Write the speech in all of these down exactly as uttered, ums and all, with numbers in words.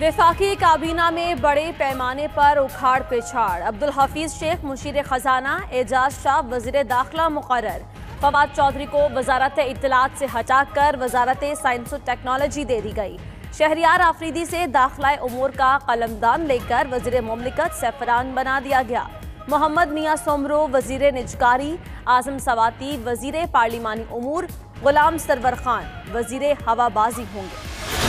वफाकी काबीना में बड़े पैमाने पर उखाड़ पिछाड़। अब्दुल हफीज शेख मुशीर खजाना, एजाज शाह वजीर दाखिला मुकर्रर। फवाद चौधरी को वजारत इत्तलात से हटाकर वजारत साइंस और टेक्नोलॉजी दे दी गई। शहरियार आफरीदी से दाखिला उमूर का कलमदान लेकर वजीर मुमलिकत सफरान बना दिया गया। मोहम्मद मियाँ सोमरो वजीर निजकारी, आजम सवाती वजीर पार्लिमानी उमूर, गुलाम सरवर खान वजीर हवाबाजी होंगे।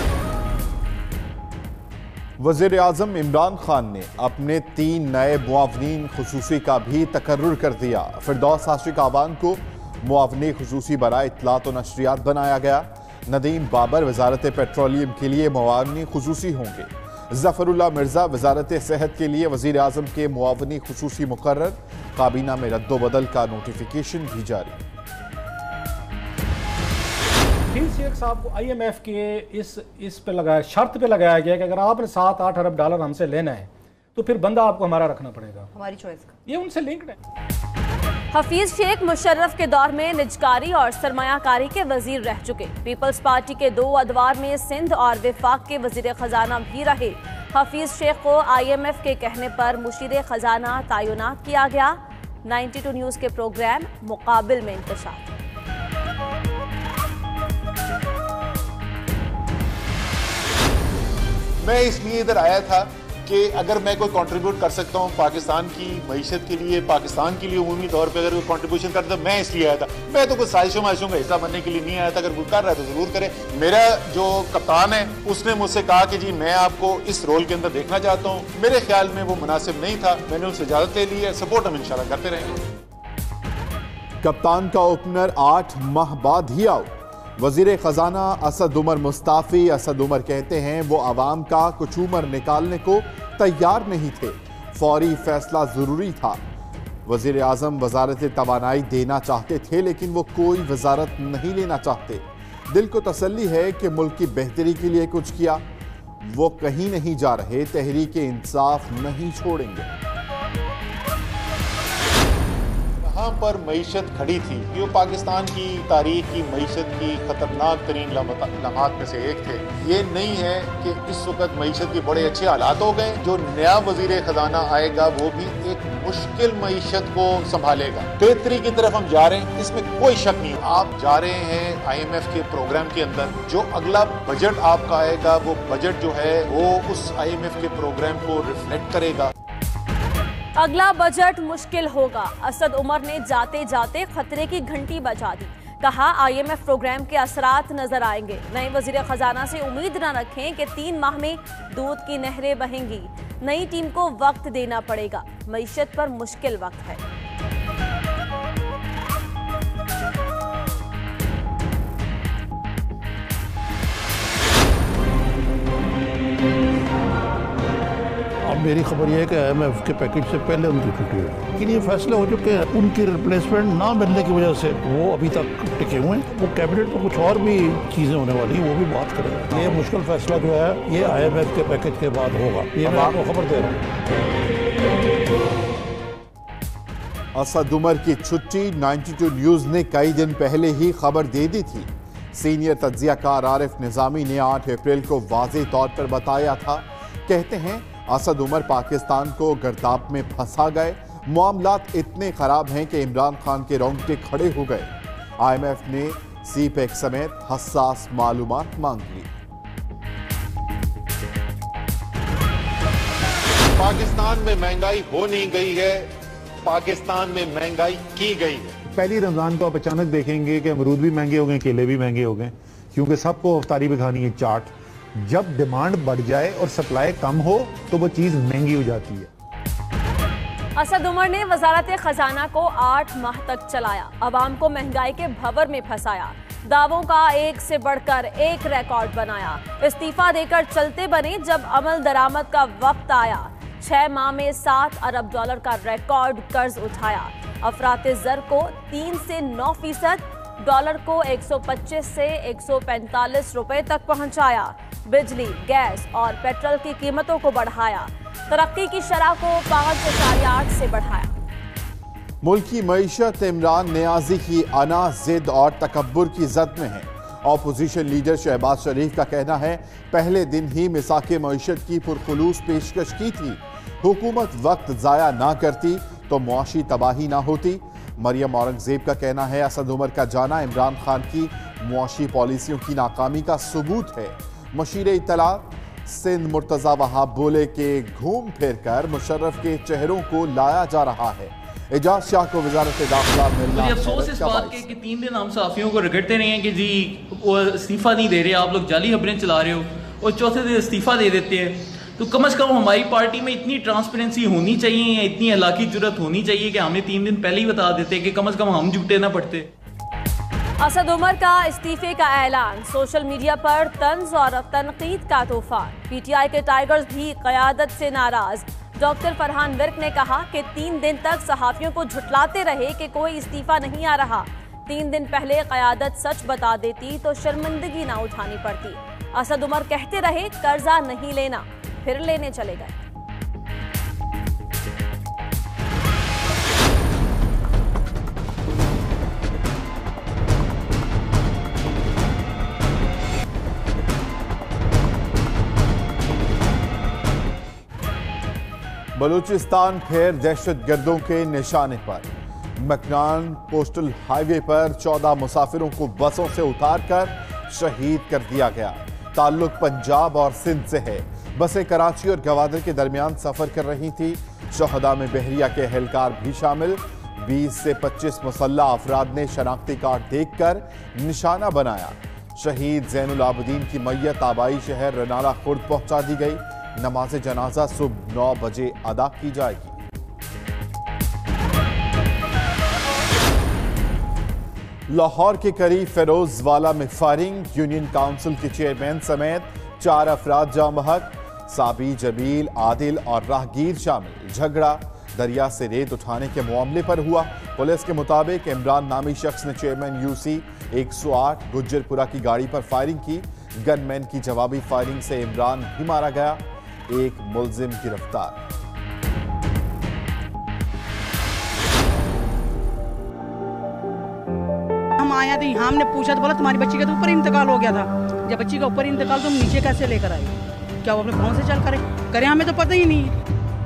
वज़ीर आज़म इमरान खान ने अपने तीन नए मुआवनीन खुसूसी का भी तकर्रुर कर दिया। फिरदौस आशिक आवान को मुआवनी खुसूसी बराए इत्तलात और नशरियात बनाया गया। नदीम बाबर वजारत पेट्रोलियम के लिए मुआवनी खुसूसी होंगे। जफरुल्लाह मिर्जा वजारत सेहत के लिए वज़ीर आज़म के मुआवनी खुसूसी मुकर्रर। काबीना में रद्दोबदल का नोटिफिकेशन भी जारी। शेख साहब को आई एम एफ के इस इस पे लगाया शर्त पे लगाया गया कि अगर आपने सात आठ अरब डॉलर हमसे लेना है तो फिर बंदा आपको हमारा रखना पड़ेगा, हमारी चॉइस का। ये उनसे लिंक्ड है। हफीज शेख मुशर्रफ के दौर में निजकारी और सरमायाकारी के वजीर रह चुके। पीपल्स पार्टी के दो अदवार में सिंध और विफाक के वजीर खजाना भी रहे। हफीज शेख को आई एम एफ के कहने पर मुशीर खजाना तैनात किया गया। नाइन्टी टू न्यूज़ के प्रोग्राम मुकाबिल में इंतशार। मैं इसलिए इधर आया था कि अगर मैं कोई कंट्रीब्यूट कर सकता हूँ पाकिस्तान की मईशत के लिए, पाकिस्तान के लिए उमूमी तौर पे अगर कोई कंट्रीब्यूशन करता मैं इसलिए आया था। मैं तो कुछ साजिशों माजिशों का हिस्सा बनने के लिए नहीं आया था। अगर कोई कर रहा है तो जरूर करे। मेरा जो कप्तान है उसने मुझसे कहा कि जी मैं आपको इस रोल के अंदर देखना चाहता हूँ। मेरे ख्याल में वो मुनासिब नहीं था। मैंने उनसे इजाजत ले ली है। सपोर्ट हम इंशाल्लाह करते रहेंगे। कप्तान का ओपनर आठ माह बाद ही आउट। वजीर खजाना असद उमर मुस्ताफी। असद उमर कहते हैं वो अवाम का कुचूमर निकालने को तैयार नहीं थे, फौरी फैसला जरूरी था। वजीर आजम वजारत तवानाई देना चाहते थे लेकिन वो कोई वजारत नहीं लेना चाहते। दिल को तसल्ली है कि मुल्क की बेहतरी के लिए कुछ किया। वो कहीं नहीं जा रहे, तहरीक इंसाफ नहीं छोड़ेंगे। यहाँ पर मईशत खड़ी थी। ये पाकिस्तान की तारीख की मईशत की खतरनाक तरीन लम्हात में से एक थे। ये नहीं है कि इस वक्त मईशत के बड़े अच्छे हालात हो गए। जो नया वजीर खजाना आएगा वो भी एक मुश्किल मईशत को संभालेगा। बेहतरी की तरफ हम जा रहे हैं, इसमें कोई शक नहीं। आप जा रहे हैं आई एम एफ के प्रोग्राम के अंदर। जो अगला बजट आपका आएगा वो बजट जो है वो उस आई एम एफ के प्रोग्राम को रिफ्लेक्ट करेगा। अगला बजट मुश्किल होगा। असद उमर ने जाते जाते खतरे की घंटी बजा दी। कहा आई एम एफ प्रोग्राम के असरात नजर आएंगे। नए वजीर खजाना से उम्मीद न रखें कि तीन माह में दूध की नहरें बहेंगी। नई टीम को वक्त देना पड़ेगा। मईशत पर मुश्किल वक्त है। मेरी खबर यह है कि आई एम एफ के पैकेज से पहले उनकी छुट्टी हुई, लेकिन ये फैसले हो चुके हैं। उनकी रिप्लेसमेंट ना मिलने की वजह से वो अभी तक टिके हुए हैं। वो कैबिनेट में कुछ और भी चीज़ें होने वाली वो भी बात करेंगे। ये मुश्किल फैसला जो है ये आई एम एफ के पैकेज के बाद होगा। ये मैं आपको खबर दे रहा हूँ। असद उमर की छुट्टी नाइन्टी टू न्यूज़ ने कई दिन पहले ही खबर दे दी थी। सीनियर तज्जियाकार आरिफ निज़ामी ने आठ अप्रैल को वाज़ेह तौर पर बताया था। कहते हैं असद उमर पाकिस्तान को गर्दाब में फंसा गए। मामलात इतने खराब हैं कि इमरान खान के रोंगटे खड़े हो गए। आई एम एफ ने सी पैक समेत हसास मालूमात मांग ली। पाकिस्तान में महंगाई हो नहीं गई है, पाकिस्तान में महंगाई की गई है। पहली रमजान को आप अचानक देखेंगे कि अमरूद भी महंगे हो गए, केले भी महंगे हो गए, क्योंकि सबको अफ्तारी में खानी है चाट। जब डिमांड बढ़ जाए और सप्लाई कम हो तो वो चीज महंगी हो जाती है। असद उमर ने वजारत खजाना को आठ माह तक चलाया। अवाम को महंगाई के भंवर में फंसाया। दावों का एक से बढ़कर एक रिकॉर्ड बनाया। इस्तीफा देकर चलते बने जब अमल दरामद का वक्त आया। छह माह में सात अरब डॉलर का रिकॉर्ड कर्ज उठाया। अफराते ज़र को तीन से नौ फीसद, डॉलर को एक सौ पच्चीस से एक सौ पैंतालीस रुपए तक पहुंचाया। बिजली, गैस और पेट्रोल की कीमतों को बढ़ाया। तरक्की की शरह को पाँच इशारे आठ से बढ़ाया। मुल्क की मईशत इमरान नियाजी की अना, जिद और तकब्बुर की जद में है। ऑपोजिशन लीडर शहबाज शरीफ का कहना है पहले दिन ही मिसाके मईशत की पुरखुलूस पेशकश की थी। हुकूमत वक्त जाया ना करती तो मुआशी तबाही ना होती। मरियम औरंगजेब का कहना है असद उमर का जाना इमरान खान की मुआशी पॉलिसियों की नाकामी का सबूत है। मशीर इत्तला सिंध मुर्तजा वहाब बोले कि घूम फिर कर मुशर्रफ के चेहरों को लाया जा रहा है। एजाज शाह को वजारत दाखिला मिलना अफसोस इस बात के कि तीन दिन हम सहाफियों को रगड़ते रहे हैं कि जी वो इस्तीफा नहीं दे रहे, आप लोग जाली खबरें चला रहे हो, और चौथे दिन इस्तीफा दे देते हैं। तो कम अज कम हमारी पार्टी में इतनी ट्रांसपेरेंसी होनी चाहिए या इतनी हलाकी जुर्रत होनी चाहिए कि हमें तीन दिन पहले ही बता देते कि कम अज कम हम जुटे ना पड़ते। असद उमर का इस्तीफे का ऐलान, सोशल मीडिया पर तंज और तनकीद का तूफान। पीटीआई के टाइगर्स भी क़यादत से नाराज। डॉक्टर फरहान विर्क ने कहा कि तीन दिन तक सहाफियों को झुठलाते रहे कि कोई इस्तीफा नहीं आ रहा। तीन दिन पहले क़यादत सच बता देती तो शर्मिंदगी ना उठानी पड़ती। असद उमर कहते रहे कर्जा नहीं लेना, फिर लेने चले गए। बलूचिस्तान फिर दहशतगर्दों के निशाने पर। मकनान कोस्टल हाईवे पर चौदह मुसाफिरों को बसों से उतारकर शहीद कर दिया गया। ताल्लुक पंजाब और सिंध से है। बसें कराची और गवादर के दरमियान सफर कर रही थी। शहदा में बहरिया के एहलकार भी शामिल। बीस से पच्चीस मुसल्ला अफराद ने शनाख्ती कार्ड देखकर निशाना बनाया। शहीद जैनुल आबदीन की मैयत आबाई शहर रनाला खुर्द पहुंचा दी गई। नमाज जनाजा सुबह नौ बजे अदा की जाएगी। लाहौर के करीब फिरोजवाला में फायरिंग। यूनियन काउंसिल के चेयरमैन समेत चार अफराद जाँ बहक। साबी, जमील, आदिल और राहगीर शामिल। झगड़ा दरिया से रेत उठाने के मामले पर हुआ। पुलिस के मुताबिक इमरान नामी शख्स ने चेयरमैन यूसी एक सौ आठ गुज्जरपुरा की गाड़ी पर फायरिंग की। गनमैन की जवाबी फायरिंग से इमरान भी मारा गया। एक मुलजिम गिरफ्तार। हम आया तो यहाँ हमने पूछा तो बोला तुम्हारी बच्ची का तो ऊपर इंतकाल हो गया था। जब बच्ची का ऊपर इंतकाल तो हम नीचे कैसे लेकर आए? क्या वो अपने पाँव से चल करे करे हमें तो पता ही नहीं है।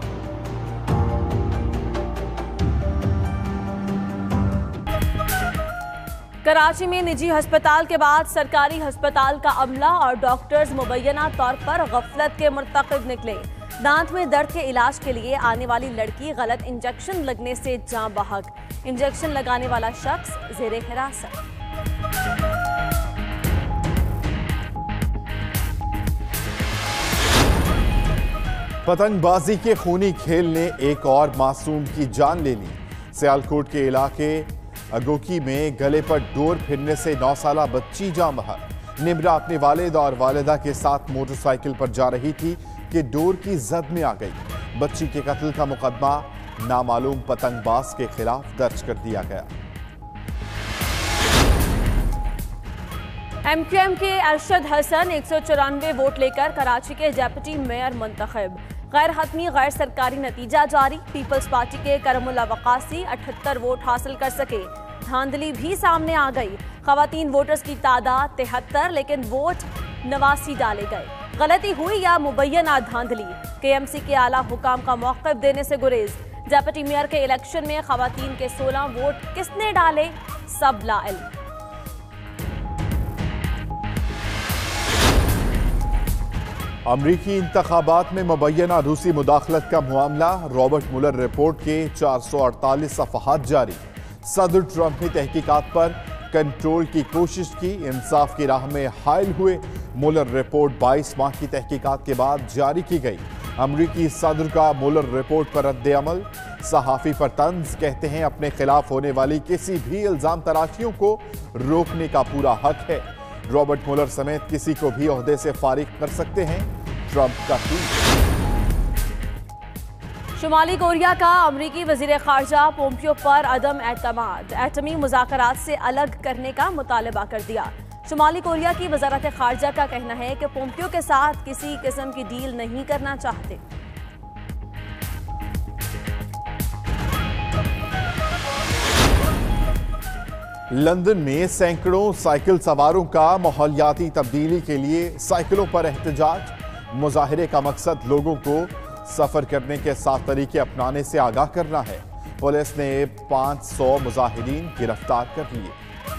कराची में निजी अस्पताल के बाद सरकारी अस्पताल का अमला और डॉक्टर्स मुबैना तौर पर गफलत के मुर्तकिब निकले। दांत में दर्द के इलाज के लिए आने वाली लड़की गलत इंजेक्शन लगने से जाँ बहक। इंजेक्शन लगाने वाला शख्स जेरे हिरासत। पतंगबाजी के खूनी खेल ने एक और मासूम की जान ले ली। सियालकोट के इलाके अगोकी में गले पर डोर फिरने से नौ साला बच्ची जाँ बहक। निमरा अपने वालिद और वालिदा के साथ मोटरसाइकिल पर जा रही थी कि डोर की जद में आ गई। बच्ची के कत्ल का मुकदमा नामालूम पतंगबाज के खिलाफ दर्ज कर दिया गया। एमक्यूएम के अरशद हसन एक सौ चौरानवे वोट लेकर कराची के डेप्यूटी मेयर मुंतखब। गैर हतमी गैर सरकारी नतीजा जारी। पीपल्स पार्टी के करमुल्ला वकासी अठहत्तर वोट हासिल कर सके। धांधली भी सामने आ गई। खवातीन वोटर्स की तादाद तिहत्तर, लेकिन वोट नवासी डाले गए। गलती हुई या मुबैना धांधली? केएमसी के आला हुकाम का मौक़िफ़ देने से गुरेज। डेप्यूटी मेयर के इलेक्शन में खवातीन के सोलह वोट किसने डाले? सब लाइल्म। अमरीकी इंतखाबात में मुबैना रूसी मुदाखलत का मामला। रॉबर्ट मुलर रिपोर्ट के चार सौ अड़तालीस सफ़हात जारी। सदर ट्रंप ने तहकीकात पर कंट्रोल की कोशिश की। इंसाफ की राह में हायल हुए। मुलर रिपोर्ट बाईस माह की तहकीकात के बाद जारी की गई। अमरीकी सदर का मुलर रिपोर्ट पर रद्द अमल। सहाफ़ी पर तंज, कहते हैं अपने खिलाफ होने वाली किसी भी इल्ज़ाम तराशियों को रोकने का पूरा हक है। रॉबर्ट मुलर समेत किसी को भी ओहदे से फारिग कर सकते हैं, ट्रंप का ट्वीट। शुमाली कोरिया का अमरीकी वजीर खारजा पोम्पियो पर अदम एतमाद। एटमी मुज़ाकरात से अलग करने का मुतालबा कर दिया। शुमाली कोरिया की वजारत खारजा का कहना है कि पोम्पियो के साथ किसी किस्म की डील नहीं करना चाहते। लंदन में सैकड़ों साइकिल सवारों का माहौलियाती तब्दीली के लिए साइकिलों पर एहतजाज। मुजाहिरे का मकसद लोगों को सफर करने के साफ तरीके अपनाने से आगाह करना है। पुलिस ने पाँच सौ मुजाहिरीन गिरफ्तार कर लिए।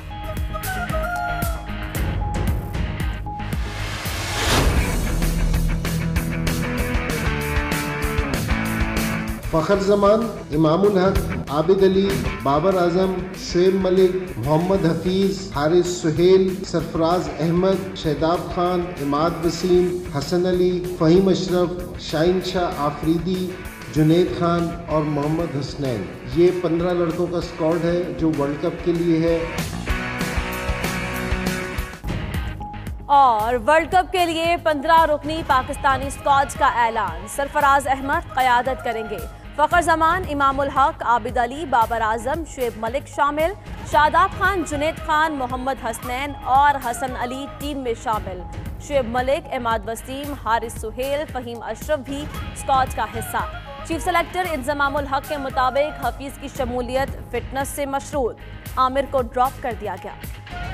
फ़खर जमान, इमामुल हक, आबिद अली, बाबर आजम, शुएब मलिक, मोहम्मद हफीज, हारिस सुहेल, सरफराज अहमद, शहदाब खान, इमाद वसीम, हसन अली, फ़हीम अशरफ, शाहीन शाह आफरीदी, जुनैद खान और मोहम्मद हसनैन, ये पंद्रह लड़कों का स्क्वाड है जो वर्ल्ड कप के लिए है। और वर्ल्ड कप के लिए पंद्रह रुकनी पाकिस्तानी स्क्वाड का ऐलान। सरफराज अहमद क़यादत करेंगे। फ़खर जमान, इमामुल हक, आबिद अली, बाबर आजम, शुएब मलिक शामिल। शादाब खान, जुनैद खान, मोहम्मद हसनैन और हसन अली टीम में शामिल। शुएब मलिक, इमाद वसीम, हारिस सुहेल, फ़हीम अशरफ भी स्क्वाड का हिस्सा। चीफ सेलेक्टर इंजमामुल हक के मुताबिक हफीज की शमूलियत फिटनेस से मशरूत। आमिर को ड्रॉप कर दिया गया।